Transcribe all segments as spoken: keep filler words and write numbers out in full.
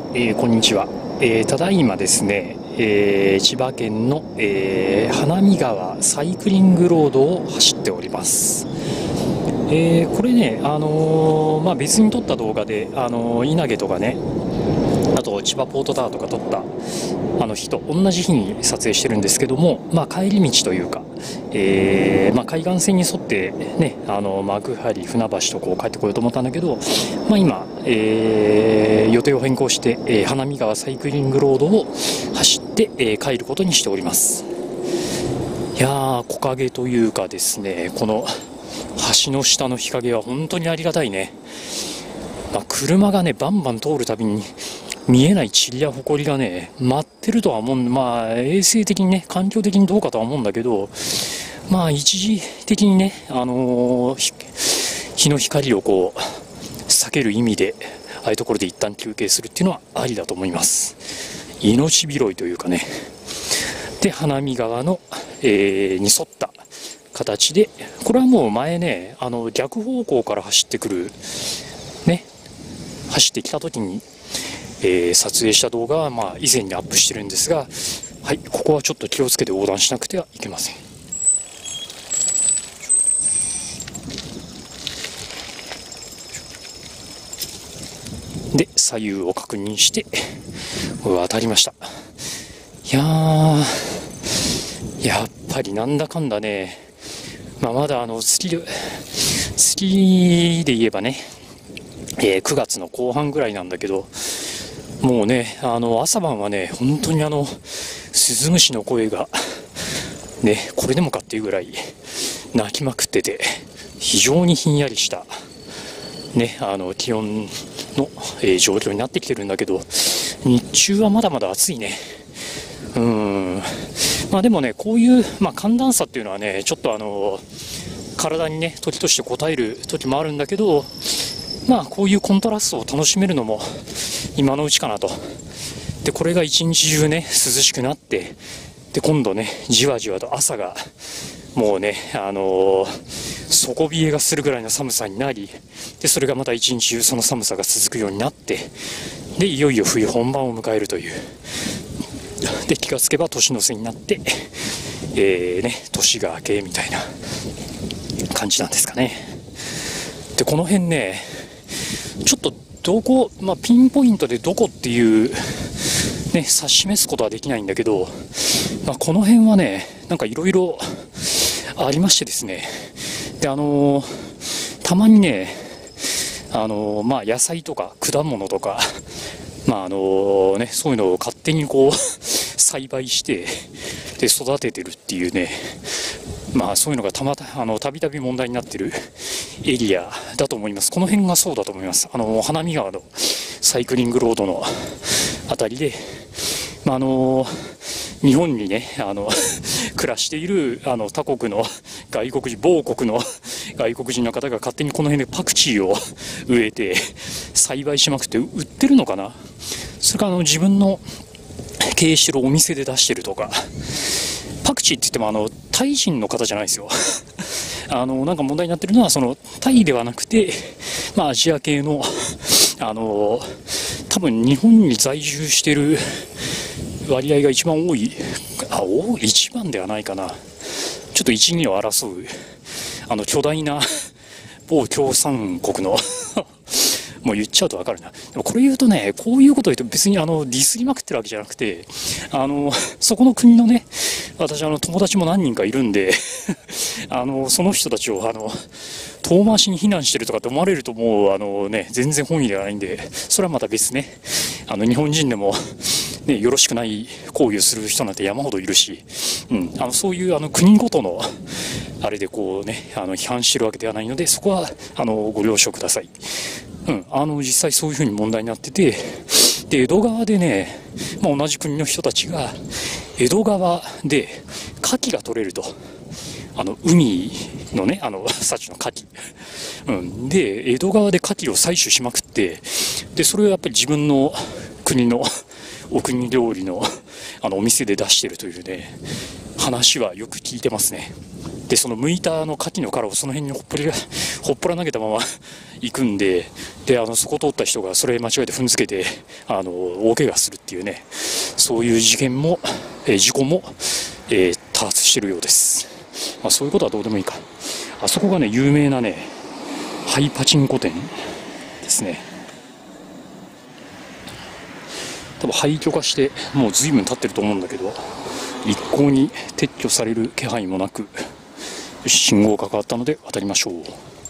えーこんにちは。えーただいまですね、えー千葉県の、えー花見川サイクリングロードを走っております。えーこれね、あのーまあ、別に撮った動画で、あのー稲毛とかね、あと千葉ポートタワーとか撮ったあの日と同じ日に撮影してるんですけども、まあ、帰り道というか、えーまあ、海岸線に沿ってね、あの幕張、船橋とこう帰ってこようと思ったんだけど、まあ、今、えー予定を変更して、えー花見川サイクリングロードを走って、えー帰ることにしております。いやー、木陰というかですね、この橋の下の日陰は本当にありがたいね。まあ、車がねバンバン通るたびに見えない塵や埃がね舞ってるとは思う。まあ衛生的にね、環境的にどうかとは思うんだけど、まあ一時的にね、あのー日の光をこう避ける意味でああいうところで一旦休憩するっていうのはありだと思います。命拾いというかね。で花見川の、えーに沿った形で、これはもう前ね、あの逆方向から走ってくるね、走ってきた時に、えー撮影した動画はまあ以前にアップしてるんですが、はい、ここはちょっと気をつけて横断しなくてはいけません。で左右を確認して渡りました。いやー、やっぱりなんだかんだね、まあ、まだあの釣り釣りで言えばね、えーくがつの後半ぐらいなんだけど、もうね、あの朝晩はね本当にあのスズムシの声がね、これでもかっていうぐらい鳴きまくってて、非常にひんやりしたね、あの気温の、えー状況になってきてるんだけど、日中はまだまだ暑いね。うーん、まあでもね、こういう、まあ、寒暖差っていうのはね、ちょっとあの体にね時として応える時もあるんだけど、まあこういうコントラストを楽しめるのも今のうちかなと。でこれが一日中ね涼しくなって、で今度ねじわじわと朝がもうね、あのー底冷えがするぐらいの寒さになり、でそれがまた一日中その寒さが続くようになって、でいよいよ冬本番を迎えるという。で気がつけば年の瀬になって、えーね、年が明けみたいな感じなんですかね。でこの辺ね、ちょっとどこ、まあ、ピンポイントでどこっていう、ね、指し示すことはできないんだけど、まあ、この辺はねなんかいろいろありましてですね、であのーたまにね、あのーまあ、野菜とか果物とか、まああのね、そういうのを勝手にこう栽培してで育ててるっていうね、まあそういうのがたまたあのたびたび問題になってるエリアだと思います。この辺がそうだと思います。あの花見川のサイクリングロードのあたりで、まあ、あの日本にねあの暮らしているあの他国の外国人、某国の外国人の方が勝手にこの辺でパクチーを植えて栽培しまくって売ってるのかな。それからあの自分の経営してるお店で出してるとか。パクチーって言ってもあのタイ人の方じゃないですよあのなんか問題になってるのはそのタイではなくて、まあ、アジア系のあの多分日本に在住してる割合が一番多い、あ多い一番ではないかな、ちょっと一二を争うあの巨大な某共産国のもう言っちゃうと分かるな。でもこれ言うとね、こういうことを言うと別にあのディスりまくってるわけじゃなくて、あのそこの国のね、私あの友達も何人かいるんであのその人たちをあの遠回しに非難してるとかって思われるともうあの、ね、全然本意ではないんで、それはまた別ね。あの日本人でも、ね、よろしくない行為をする人なんて山ほどいるし、うん、あのそういうあの国ごとのあれでこう、ね、あの批判してるわけではないので、そこはあのご了承ください。うん、あの実際そういうふうに問題になってて、で江戸川でね、まあ、同じ国の人たちが江戸川で牡蠣が取れると、あの海のねあの幸の牡蠣、うん、で江戸川で牡蠣を採取しまくって、でそれをやっぱり自分の国のお国料理のあのお店で出してるというね話はよく聞いてますね。でその剥いたあの牡蠣の殻をその辺にほっぽりほっぽら投げたまま行くんで、 で、あのそこ通った人がそれ間違えて踏んづけてあの大怪我するっていうね、そういう事件も、えー、事故も、えー、多発しているようです。まあ、そういうことはどうでもいいか。あそこがね、有名なねハイパチンコ店ですね。多分廃墟化してもう随分経ってると思うんだけど、一向に撤去される気配もなく、信号が変わったので渡りましょう。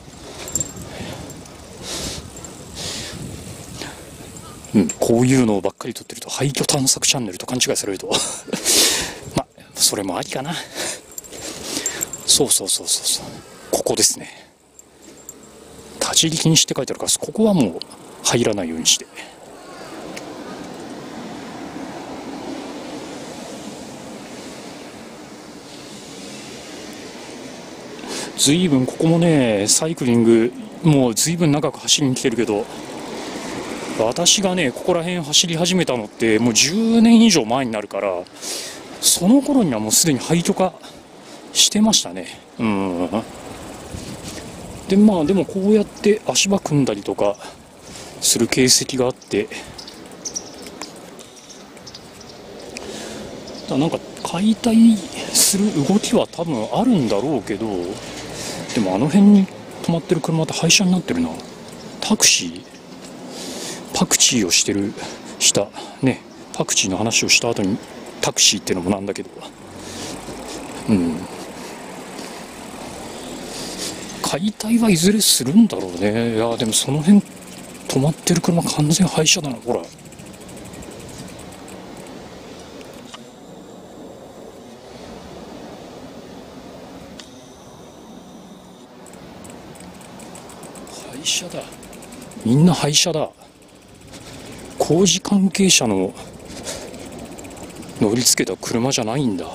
うん、こういうのばっかり撮ってると廃墟探索チャンネルと勘違いされるとまあそれもありかな。そうそうそうそうそう、ここですね。立ち入り禁止って書いてあるから、ここはもう入らないようにして。ずいぶんここもね、サイクリングもうずいぶん長く走りに来てるけど、私がねここら辺走り始めたのってもうじゅうねん以上前になるから、その頃にはもうすでに廃墟化してましたね。うん。でまあでもこうやって足場組んだりとかする形跡があって、だなんか解体する動きは多分あるんだろうけど、でもあの辺に止まってる車って廃車になってるな。タクシーパクチーをしてるしたね、パクチーの話をした後にタクシーってのもなんだけど、うん、解体はいずれするんだろうね。いやでもその辺止まってる車完全廃車だな。ほら廃車だ、みんな廃車だ。工事関係者の乗り付けた車じゃないんだ。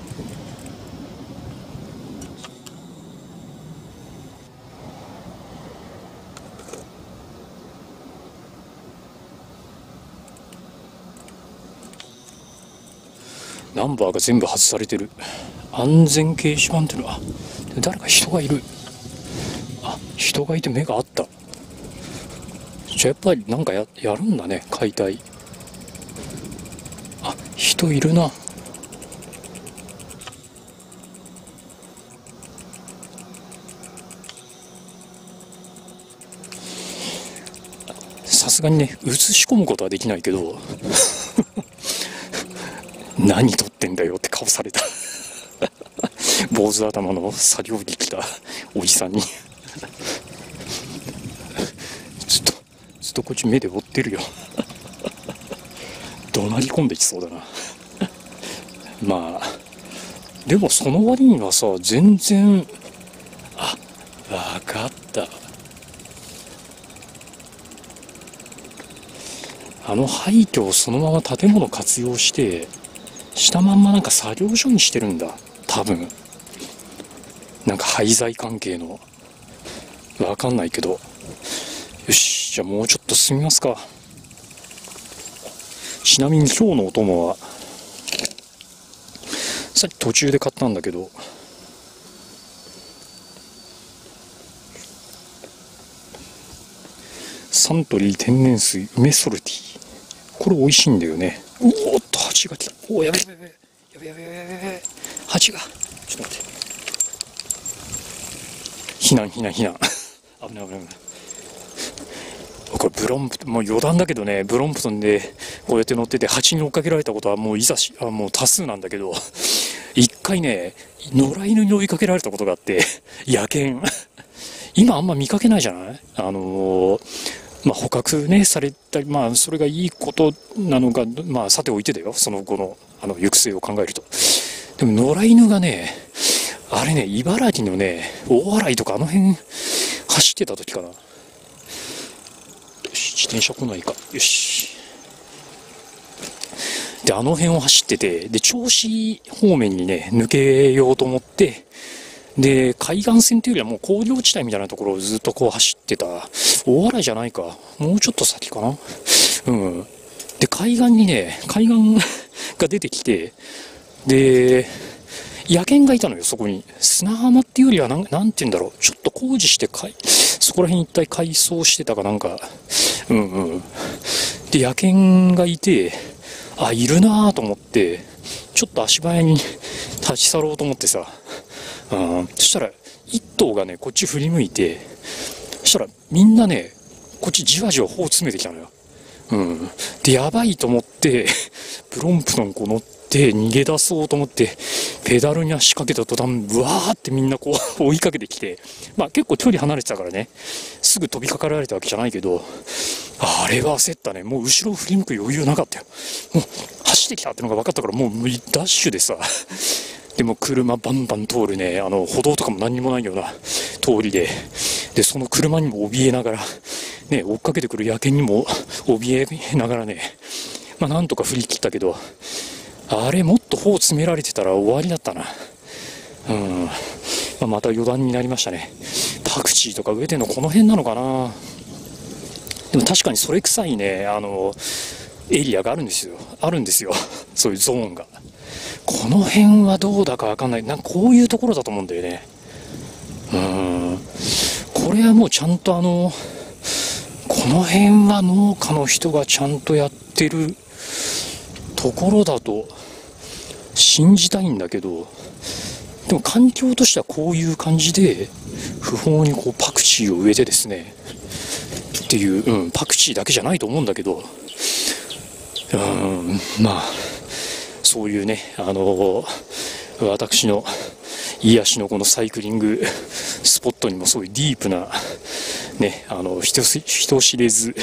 ナンバーが全部外されてる。安全掲示板っていうのは誰か人がいる。あ、人がいて目があった。じゃあやっぱりなんか や, やるんだね、解体。あ、人いるな。さすがにね映し込むことはできないけど何撮ってんだよって顔された坊主頭の作業着着たおじさんにずっとずっとこっち目で追ってるよ怒鳴り込んできそうだなまあでもその割にはさ、全然、あ、わかった、あの廃墟をそのまま建物活用してしたまんまなんか作業所にしてるんだ多分。なんか廃材関係のわかんないけど。よし、じゃあもうちょっと進みますか。ちなみに今日のお供はさっき途中で買ったんだけど、サントリー天然水梅ソルティ、これ美味しいんだよね。おーっと蜂が来た。おーやべやべやべやべやべやべやべやべ、蜂が、ちょっと待って、避難避難避難危ない危ない危ない。これブロンプトン、もう余談だけどね、ブロンプトンでこうやって乗ってて蜂に追っかけられたことはもういざしあもう多数なんだけど、一回ね野良犬に追いかけられたことがあって野犬今あんま見かけないじゃない。あのー、まあ捕獲ねされたり、まあそれがいいことなのか、まあさておいてだよ、その後のあの行く末を考えると。でも野良犬がね、あれね、茨城のね大洗とかあの辺走ってた時かな。よし、自転車来ないか。よし。であの辺を走ってて、で銚子方面にね抜けようと思って、で海岸線というよりはもう工業地帯みたいなところをずっとこう走ってた。大洗じゃないか、もうちょっと先かな。うんで海岸にね海岸が出てきて、で野犬がいたのよ、そこに。砂浜っていうよりはなん、なんて言うんだろう、ちょっと工事してかいそそこら辺一帯改装してたかなんか、うんうん。で、野犬がいて、あ、いるなぁと思って、ちょっと足早に立ち去ろうと思ってさ、うん、そしたら、一頭がね、こっち振り向いて、そしたらみんなね、こっちじわじわ頬詰めてきたのよ。うん。で、やばいと思って、プロンプトンこう乗って逃げ出そうと思って、ペダルに足かけた途端、ブワーってみんなこう追いかけてきて、まあ結構距離離れてたからね、すぐ飛びかかられたわけじゃないけど、あれは焦ったね。もう後ろを振り向く余裕なかったよ。もう走ってきたってのが分かったから、もうダッシュでさ、でも車バンバン通るね、あの歩道とかも何にもないような通りで、でその車にも怯えながら、ね、追っかけてくる野犬にも怯えながらね、まあなんとか振り切ったけど、あれもっと頬詰められてたら終わりだったな。うん、まあ、また余談になりましたね。パクチーとか植えてんのこの辺なのかな。でも確かにそれ臭いね、あのエリアがあるんですよ。あるんですよ。そういうゾーンが。この辺はどうだかわかんない。なんかこういうところだと思うんだよね。うーん。これはもうちゃんとあの、この辺は農家の人がちゃんとやってるところだと信じたいんだけど、でも環境としてはこういう感じで、不法にこうパクチーを植えてですね、っていう、うん、パクチーだけじゃないと思うんだけど、うん、まあ、そういうね、あのー、私の癒しのこのサイクリングスポットにもそういうディープな、ね、あの人し、人知れず、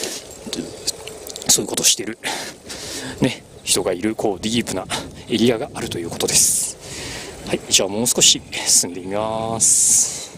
そういうことをしてる、ね、人がいる、こう、ディープなエリアがあるということです。はい、じゃあもう少し進んでみます。